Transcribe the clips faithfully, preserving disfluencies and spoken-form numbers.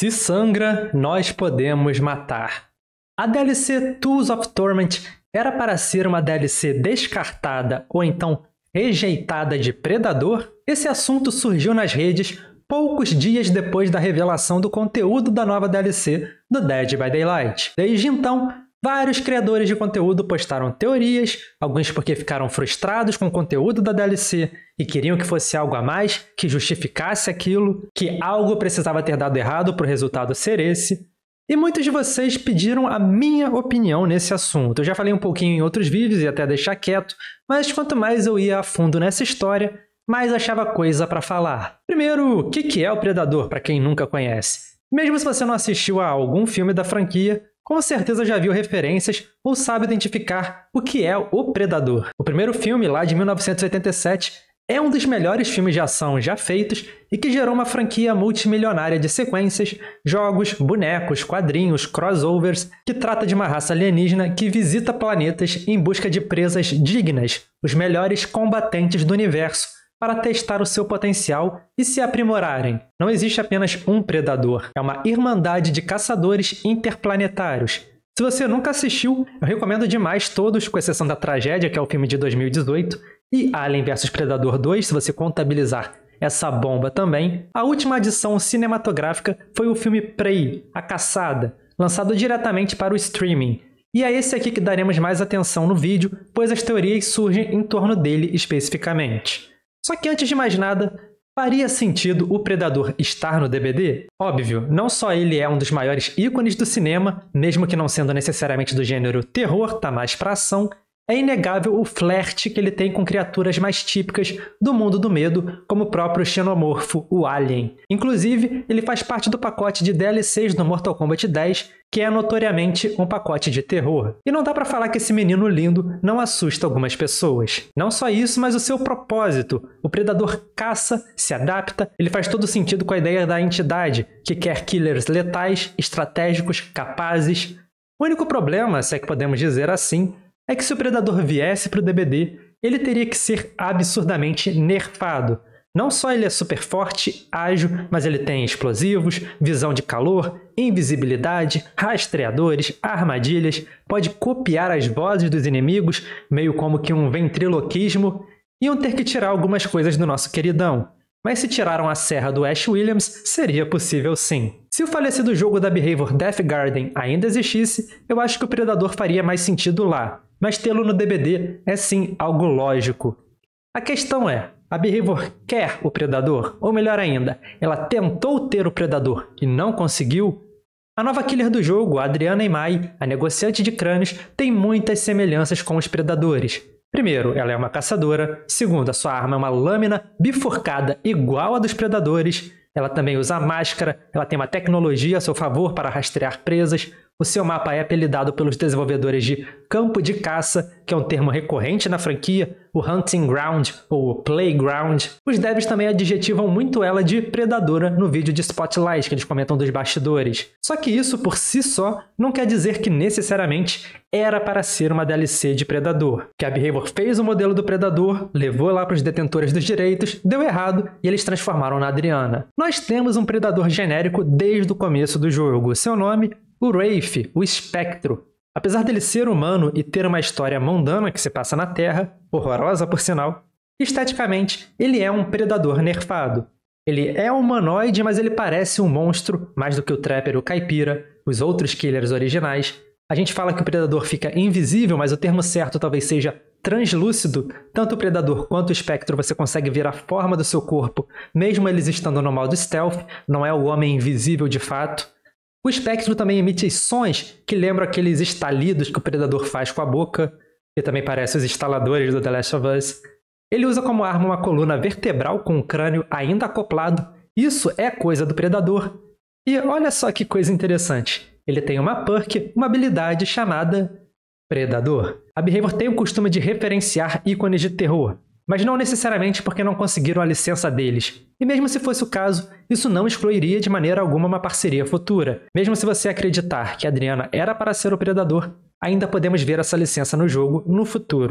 Se sangra, nós podemos matar. A D L C Tools of Torment era para ser uma D L C descartada ou então rejeitada de Predador? Esse assunto surgiu nas redes poucos dias depois da revelação do conteúdo da nova D L C do Dead by Daylight. Desde então, vários criadores de conteúdo postaram teorias, alguns porque ficaram frustrados com o conteúdo da D L C e queriam que fosse algo a mais, que justificasse aquilo, que algo precisava ter dado errado para o resultado ser esse. E muitos de vocês pediram a minha opinião nesse assunto. Eu já falei um pouquinho em outros vídeos e até deixar quieto, mas quanto mais eu ia a fundo nessa história, mais achava coisa para falar. Primeiro, o que é o Predador, para quem nunca conhece? Mesmo se você não assistiu a algum filme da franquia, com certeza já viu referências ou sabe identificar o que é o Predador. O primeiro filme, lá de mil novecentos e oitenta e sete, é um dos melhores filmes de ação já feitos e que gerou uma franquia multimilionária de sequências, jogos, bonecos, quadrinhos, crossovers, que trata de uma raça alienígena que visita planetas em busca de presas dignas, os melhores combatentes do universo, para testar o seu potencial e se aprimorarem. Não existe apenas um predador, é uma irmandade de caçadores interplanetários. Se você nunca assistiu, eu recomendo demais todos, com exceção da Tragédia, que é o filme de dois mil e dezoito, e Alien versus Predador dois, se você contabilizar essa bomba também. A última adição cinematográfica foi o filme Prey, A Caçada, lançado diretamente para o streaming. E é esse aqui que daremos mais atenção no vídeo, pois as teorias surgem em torno dele especificamente. Só que antes de mais nada, faria sentido o Predador estar no D B D? Óbvio, não só ele é um dos maiores ícones do cinema, mesmo que não sendo necessariamente do gênero terror, tá mais pra ação, é inegável o flerte que ele tem com criaturas mais típicas do mundo do medo, como o próprio xenomorfo, o Alien. Inclusive, ele faz parte do pacote de D L Cs do Mortal Kombat dez, que é notoriamente um pacote de terror. E não dá pra falar que esse menino lindo não assusta algumas pessoas. Não só isso, mas o seu propósito. O Predador caça, se adapta, ele faz todo sentido com a ideia da entidade, que quer killers letais, estratégicos, capazes. O único problema, se é que podemos dizer assim, é que se o Predador viesse para o D B D, ele teria que ser absurdamente nerfado. Não só ele é super forte, ágil, mas ele tem explosivos, visão de calor, invisibilidade, rastreadores, armadilhas, pode copiar as vozes dos inimigos, meio como que um ventriloquismo, iam ter que tirar algumas coisas do nosso queridão. Mas se tiraram a serra do Ash Williams, seria possível sim. Se o falecido jogo da Behaviour Death Garden ainda existisse, eu acho que o Predador faria mais sentido lá. Mas tê-lo no D B D é sim algo lógico. A questão é, a Behaviour quer o Predador? Ou melhor ainda, ela tentou ter o Predador e não conseguiu? A nova killer do jogo, a Adriana Imai, a negociante de crânios, tem muitas semelhanças com os Predadores. Primeiro, ela é uma caçadora. Segundo, a sua arma é uma lâmina bifurcada igual a dos Predadores. Ela também usa máscara, ela tem uma tecnologia a seu favor para rastrear presas. O seu mapa é apelidado pelos desenvolvedores de Campo de Caça, que é um termo recorrente na franquia, o Hunting Ground ou o Playground. Os devs também adjetivam muito ela de predadora no vídeo de Spotlight que eles comentam dos bastidores. Só que isso por si só não quer dizer que necessariamente era para ser uma D L C de Predador. Que a Behaviour fez o modelo do Predador, levou lá para os detentores dos direitos, deu errado e eles transformaram na Adriana. Nós temos um Predador genérico desde o começo do jogo. Seu nome, o Wraith, o Espectro. Apesar dele ser humano e ter uma história mundana que se passa na Terra, horrorosa por sinal, esteticamente ele é um predador nerfado. Ele é humanoide, mas ele parece um monstro, mais do que o Trapper e o Caipira, os outros killers originais. A gente fala que o predador fica invisível, mas o termo certo talvez seja translúcido. Tanto o predador quanto o espectro você consegue ver a forma do seu corpo, mesmo eles estando no modo stealth, não é o homem invisível de fato. O espectro também emite sons que lembram aqueles estalidos que o predador faz com a boca, que também parece os instaladores do The Last of Us. Ele usa como arma uma coluna vertebral com o crânio ainda acoplado. Isso é coisa do predador. E olha só que coisa interessante. Ele tem uma perk, uma habilidade chamada Predador. A Behaviour tem o costume de referenciar ícones de terror, mas não necessariamente porque não conseguiram a licença deles. E mesmo se fosse o caso, isso não excluiria de maneira alguma uma parceria futura. Mesmo se você acreditar que a Adriana era para ser o Predador, ainda podemos ver essa licença no jogo no futuro.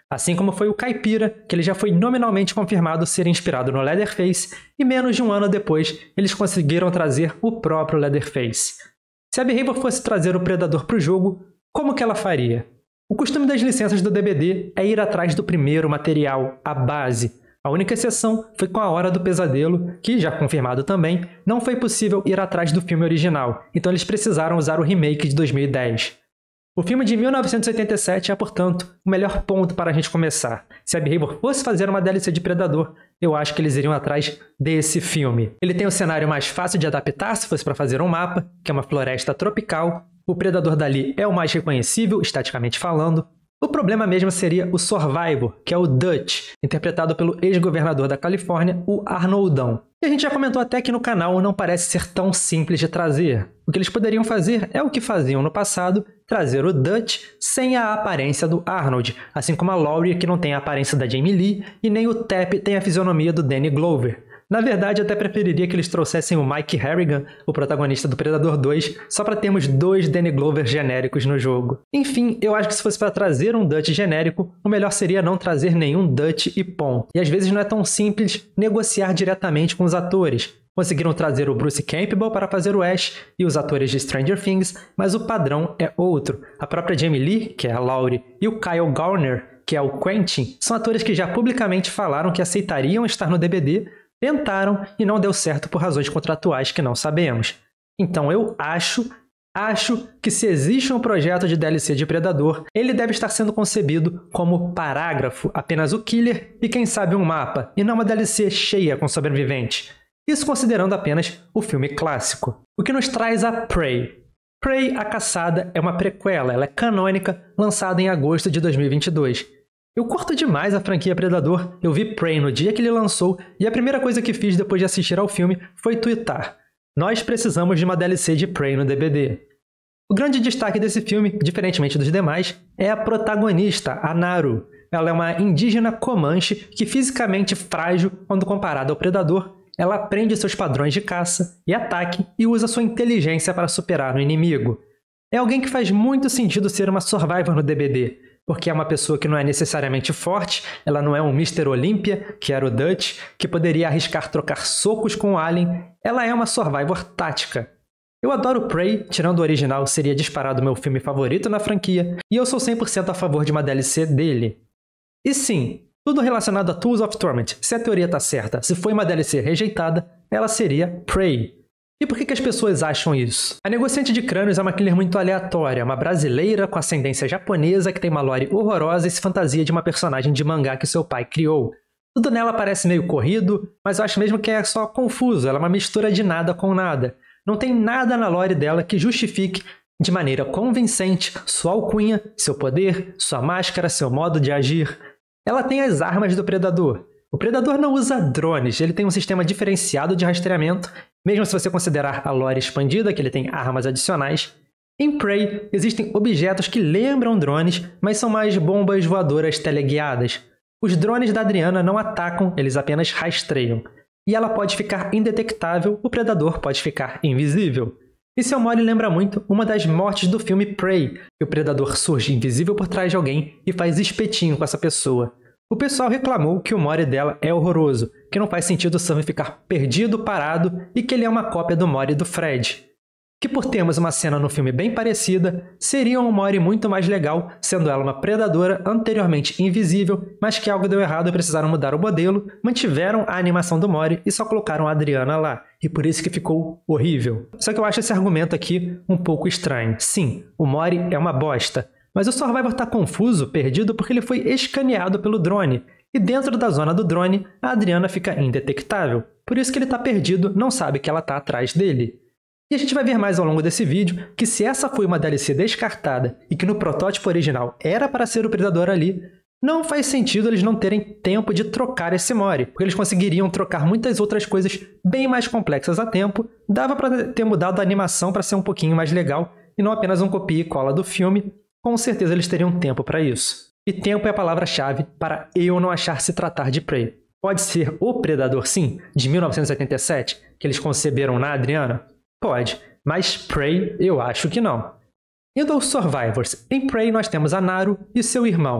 assim como foi o Caipira, que ele já foi nominalmente confirmado ser inspirado no Leatherface, e menos de um ano depois eles conseguiram trazer o próprio Leatherface. Se a Behavior fosse trazer o Predador para o jogo, como que ela faria? O costume das licenças do D B D é ir atrás do primeiro material, a base. A única exceção foi com A Hora do Pesadelo, que, já confirmado também, não foi possível ir atrás do filme original, então eles precisaram usar o remake de dois mil e dez. O filme de mil novecentos e oitenta e sete é, portanto, o melhor ponto para a gente começar. Se a Behavior fosse fazer uma D L C de Predador, eu acho que eles iriam atrás desse filme. Ele tem o cenário mais fácil de adaptar se fosse para fazer um mapa, que é uma floresta tropical. O Predador dali é o mais reconhecível, estaticamente falando. O problema mesmo seria o Survivor, que é o Dutch, interpretado pelo ex-governador da Califórnia, o Arnoldão. E a gente já comentou até que no canal não parece ser tão simples de trazer. O que eles poderiam fazer é o que faziam no passado, trazer o Dutch sem a aparência do Arnold, assim como a Laurie, que não tem a aparência da Jamie Lee, e nem o Tap tem a fisionomia do Danny Glover. Na verdade, eu até preferiria que eles trouxessem o Mike Harrigan, o protagonista do Predador dois, só para termos dois Danny Glover genéricos no jogo. Enfim, eu acho que se fosse para trazer um Dutch genérico, o melhor seria não trazer nenhum Dutch e ponto. E às vezes não é tão simples negociar diretamente com os atores. Conseguiram trazer o Bruce Campbell para fazer o Ash e os atores de Stranger Things, mas o padrão é outro. A própria Jamie Lee, que é a Laurie, e o Kyle Gardner, que é o Quentin, são atores que já publicamente falaram que aceitariam estar no D B D, tentaram e não deu certo por razões contratuais que não sabemos. Então eu acho, acho que se existe um projeto de D L C de Predador, ele deve estar sendo concebido como parágrafo, apenas o killer e quem sabe um mapa, e não uma D L C cheia com sobreviventes. Isso considerando apenas o filme clássico. O que nos traz a Prey. Prey, a Caçada, é uma prequela, ela é canônica, lançada em agosto de dois mil e vinte e dois. Eu curto demais a franquia Predador, eu vi Prey no dia que ele lançou e a primeira coisa que fiz depois de assistir ao filme foi twittar: nós precisamos de uma D L C de Prey no D B D. O grande destaque desse filme, diferentemente dos demais, é a protagonista, a Naru. Ela é uma indígena Comanche que, fisicamente frágil quando comparada ao Predador, ela aprende seus padrões de caça e ataque e usa sua inteligência para superar o inimigo. É alguém que faz muito sentido ser uma Survivor no D B D, porque é uma pessoa que não é necessariamente forte, ela não é um mister Olympia, que era o Dutch, que poderia arriscar trocar socos com o Alien, ela é uma Survivor tática. Eu adoro Prey, tirando o original, seria disparado meu filme favorito na franquia, e eu sou cem por cento a favor de uma D L C dele. E sim, tudo relacionado a Tools of Torment, se a teoria está certa, se foi uma D L C rejeitada, ela seria Prey. E por que, que as pessoas acham isso? A Negociante de Crânios é uma killer muito aleatória, uma brasileira com ascendência japonesa que tem uma lore horrorosa e se fantasia de uma personagem de mangá que seu pai criou. Tudo nela parece meio corrido, mas eu acho mesmo que é só confuso, ela é uma mistura de nada com nada. Não tem nada na lore dela que justifique, de maneira convincente, sua alcunha, seu poder, sua máscara, seu modo de agir. Ela tem as armas do Predador. O Predador não usa drones, ele tem um sistema diferenciado de rastreamento, mesmo se você considerar a lore expandida, que ele tem armas adicionais. Em Prey, existem objetos que lembram drones, mas são mais bombas voadoras teleguiadas. Os drones da Adriana não atacam, eles apenas rastreiam. E ela pode ficar indetectável, o Predador pode ficar invisível. E seu mole lembra muito uma das mortes do filme Prey, que o Predador surge invisível por trás de alguém e faz espetinho com essa pessoa. O pessoal reclamou que o Mori dela é horroroso, que não faz sentido o Sam ficar perdido, parado e que ele é uma cópia do Mori do Fred. Que por termos uma cena no filme bem parecida, seria um Mori muito mais legal, sendo ela uma predadora anteriormente invisível, mas que algo deu errado e precisaram mudar o modelo, mantiveram a animação do Mori e só colocaram a Adriana lá, e por isso que ficou horrível. Só que eu acho esse argumento aqui um pouco estranho. Sim, o Mori é uma bosta, mas o Survivor está confuso, perdido, porque ele foi escaneado pelo drone, e dentro da zona do drone, a Adriana fica indetectável. Por isso que ele está perdido, não sabe que ela está atrás dele. E a gente vai ver mais ao longo desse vídeo que se essa foi uma D L C descartada e que no protótipo original era para ser o Predador ali, não faz sentido eles não terem tempo de trocar esse Mori, porque eles conseguiriam trocar muitas outras coisas bem mais complexas a tempo, dava para ter mudado a animação para ser um pouquinho mais legal e não apenas um copia e cola do filme. Com certeza eles teriam tempo para isso. E tempo é a palavra-chave para eu não achar se tratar de Prey. Pode ser o Predador, sim, de mil novecentos e oitenta e sete, que eles conceberam na Adriana? Pode, mas Prey eu acho que não. Indo aos Survivors, em Prey nós temos a Naru e seu irmão.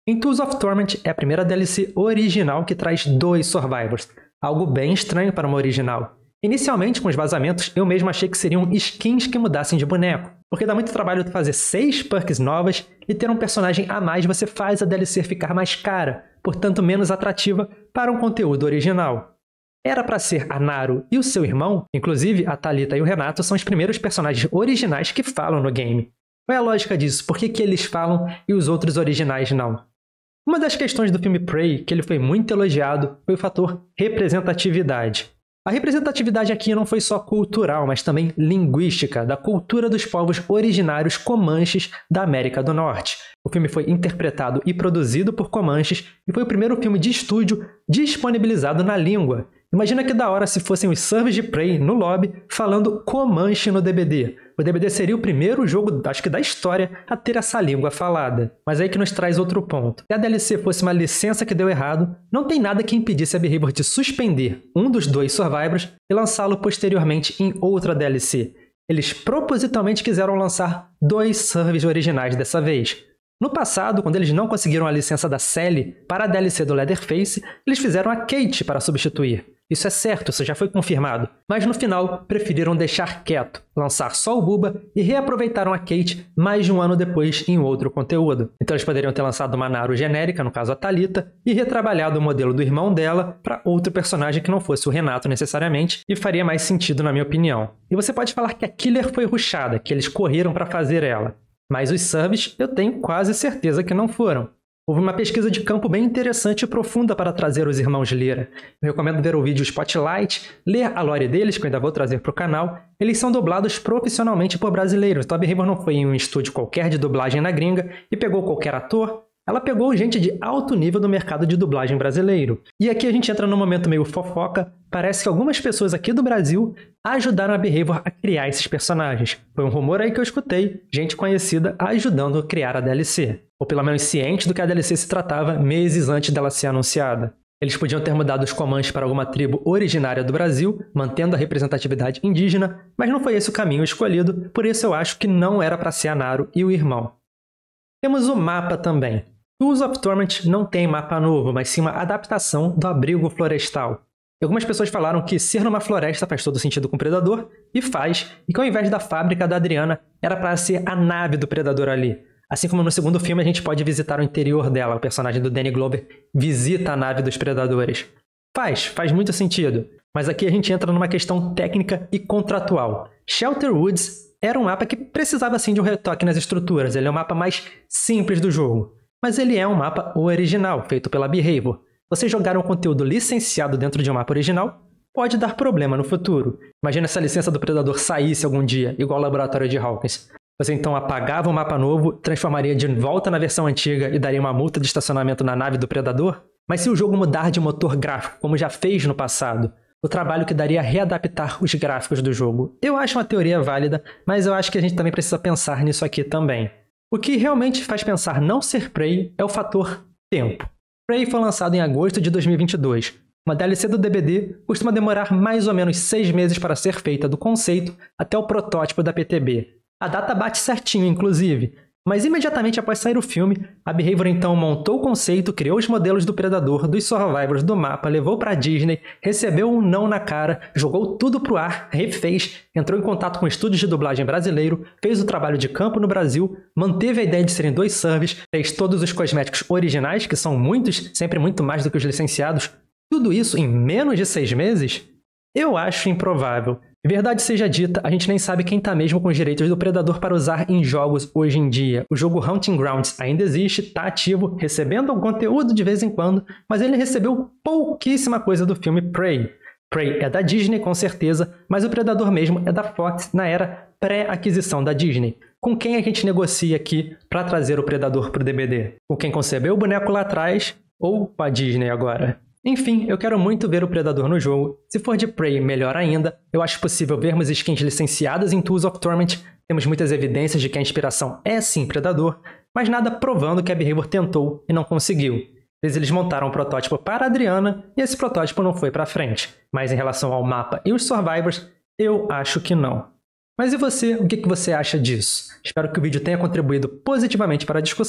Em Tools of Torment é a primeira D L C original que traz dois Survivors, algo bem estranho para uma original. Inicialmente, com os vazamentos, eu mesmo achei que seriam skins que mudassem de boneco, porque dá muito trabalho fazer seis perks novas e ter um personagem a mais você faz a D L C ficar mais cara, portanto menos atrativa para um conteúdo original. Era para ser a Naru e o seu irmão, inclusive a Thalita e o Renato são os primeiros personagens originais que falam no game. Qual é a lógica disso? Por que que eles falam e os outros originais não? Uma das questões do filme Prey, que ele foi muito elogiado, foi o fator representatividade. A representatividade aqui não foi só cultural, mas também linguística, da cultura dos povos originários comanches da América do Norte. O filme foi interpretado e produzido por comanches e foi o primeiro filme de estúdio disponibilizado na língua. Imagina que da hora se fossem os servers de Prey no lobby falando comanche no D B D. O D B D seria o primeiro jogo, acho que da história, a ter essa língua falada. Mas aí que nos traz outro ponto. Se a D L C fosse uma licença que deu errado, não tem nada que impedisse a Behavior de suspender um dos dois Survivors e lançá-lo posteriormente em outra D L C. Eles propositalmente quiseram lançar dois servers originais dessa vez. No passado, quando eles não conseguiram a licença da Sally para a D L C do Leatherface, eles fizeram a Kate para substituir. Isso é certo, isso já foi confirmado. Mas no final, preferiram deixar quieto, lançar só o Bubba e reaproveitaram a Kate mais de um ano depois em outro conteúdo. Então eles poderiam ter lançado uma Naru genérica, no caso a Thalita, e retrabalhado o modelo do irmão dela para outro personagem que não fosse o Renato necessariamente, e faria mais sentido na minha opinião. E você pode falar que a Killer foi rushada, que eles correram para fazer ela. Mas os subs eu tenho quase certeza que não foram. Houve uma pesquisa de campo bem interessante e profunda para trazer os irmãos Lira. Eu recomendo ver o vídeo Spotlight, ler a lore deles, que eu ainda vou trazer para o canal. Eles são dublados profissionalmente por brasileiros, então a Behavior não foi em um estúdio qualquer de dublagem na gringa e pegou qualquer ator. Ela pegou gente de alto nível do mercado de dublagem brasileiro. E aqui a gente entra num momento meio fofoca. Parece que algumas pessoas aqui do Brasil ajudaram a Behavior a criar esses personagens. Foi um rumor aí que eu escutei, gente conhecida ajudando a criar a D L C. Ou pelo menos ciente do que a D L C se tratava meses antes dela ser anunciada. Eles podiam ter mudado os comandos para alguma tribo originária do Brasil, mantendo a representatividade indígena, mas não foi esse o caminho escolhido, por isso eu acho que não era para ser a Naru e o irmão. Temos o mapa também. Tools of Torment não tem mapa novo, mas sim uma adaptação do abrigo florestal. E algumas pessoas falaram que ser numa floresta faz todo sentido com o Predador, e faz, e que ao invés da fábrica da Adriana, era para ser a nave do Predador ali. Assim como no segundo filme a gente pode visitar o interior dela, o personagem do Danny Glover visita a nave dos Predadores. Faz, faz muito sentido. Mas aqui a gente entra numa questão técnica e contratual. Shelter Woods era um mapa que precisava sim de um retoque nas estruturas, ele é o mapa mais simples do jogo. Mas ele é um mapa original, feito pela Behavior. Você jogar um conteúdo licenciado dentro de um mapa original pode dar problema no futuro. Imagina se a licença do Predador saísse algum dia, igual ao laboratório de Hawkins. Você então apagava o mapa novo, transformaria de volta na versão antiga e daria uma multa de estacionamento na nave do Predador? Mas se o jogo mudar de motor gráfico, como já fez no passado, o trabalho que daria readaptar os gráficos do jogo. Eu acho uma teoria válida, mas eu acho que a gente também precisa pensar nisso aqui também. O que realmente faz pensar não ser Prey é o fator tempo. Prey foi lançado em agosto de dois mil e vinte e dois. Uma D L C do D B D costuma demorar mais ou menos seis meses para ser feita do conceito até o protótipo da P T B. A data bate certinho, inclusive. Mas imediatamente após sair o filme, a Behavior então montou o conceito, criou os modelos do Predador, dos Survivors, do mapa, levou para a Disney, recebeu um não na cara, jogou tudo pro ar, refez, entrou em contato com estúdios de dublagem brasileiro, fez o trabalho de campo no Brasil, manteve a ideia de serem dois servers, fez todos os cosméticos originais, que são muitos, sempre muito mais do que os licenciados. Tudo isso em menos de seis meses? Eu acho improvável. Verdade seja dita, a gente nem sabe quem tá mesmo com os direitos do Predador para usar em jogos hoje em dia. O jogo Hunting Grounds ainda existe, tá ativo, recebendo algum conteúdo de vez em quando, mas ele recebeu pouquíssima coisa do filme Prey. Prey é da Disney, com certeza, mas o Predador mesmo é da Fox na era pré-aquisição da Disney. Com quem a gente negocia aqui para trazer o Predador pro D B D? Com quem concebeu o boneco lá atrás ou com a Disney agora? Enfim, eu quero muito ver o Predador no jogo. Se for de Prey, melhor ainda. Eu acho possível vermos skins licenciadas em Tools of Torment. Temos muitas evidências de que a inspiração é sim Predador, mas nada provando que a Behavior tentou e não conseguiu. Às vezes eles montaram um protótipo para a Adriana e esse protótipo não foi para frente. Mas em relação ao mapa e os Survivors, eu acho que não. Mas e você? O que você acha disso? Espero que o vídeo tenha contribuído positivamente para a discussão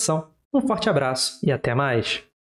Um forte abraço e até mais!